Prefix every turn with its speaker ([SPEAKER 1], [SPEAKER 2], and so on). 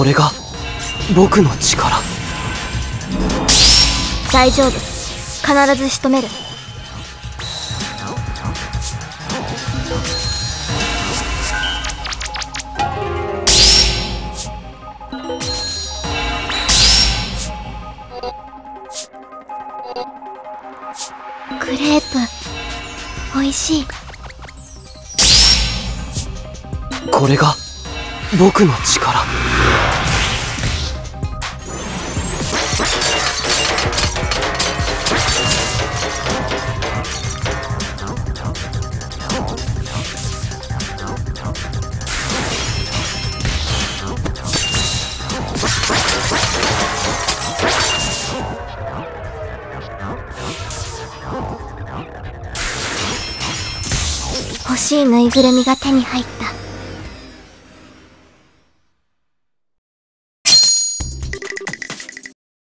[SPEAKER 1] これが僕の力。
[SPEAKER 2] 大丈夫、必ず仕留める。クレープ美味しい。
[SPEAKER 1] これが僕の力。
[SPEAKER 2] 欲しいぬいぐるみが手に入った。